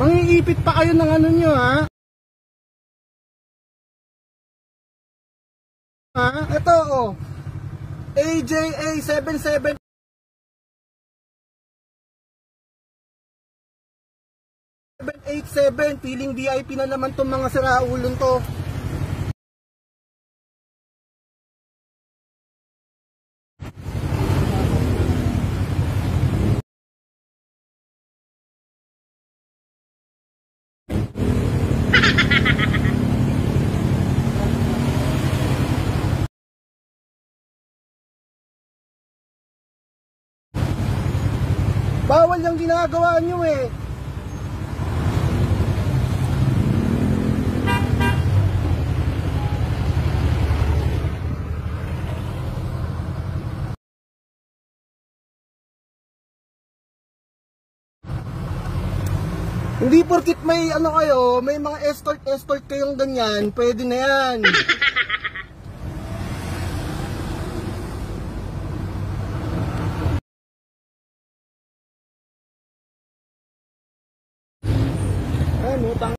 Mangiipit pa kayo ng ano nyo, ha? Ha? Ito, oh. AJA 77 787, feeling VIP na naman tong mga siraulong to. Bawal yung ginagawa nyo eh. Hindi porkit may ano kayo, may mga escort kayong ganyan, pwede na yan. Ano,